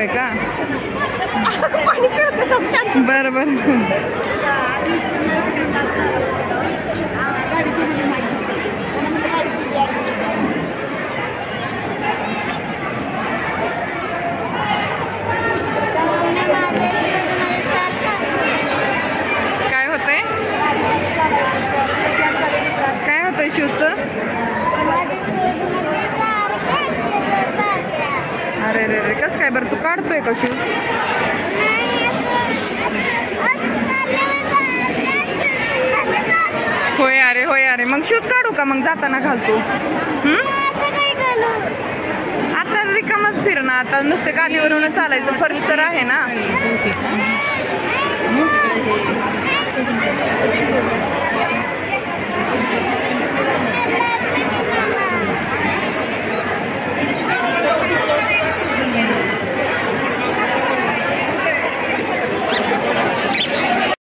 होय का? बरं बरं. काय होतंय? काय होतंय शूजचं? अरे रे रे, कसं काय बरं? तू काढतोय का शूज? होय अरे, होय अरे. मग शूज काढू का मग जाताना घालतो? आता रिकामच फिरणं, आता नुसते गादीवरून चालायचं. फर्श तर आहे ना.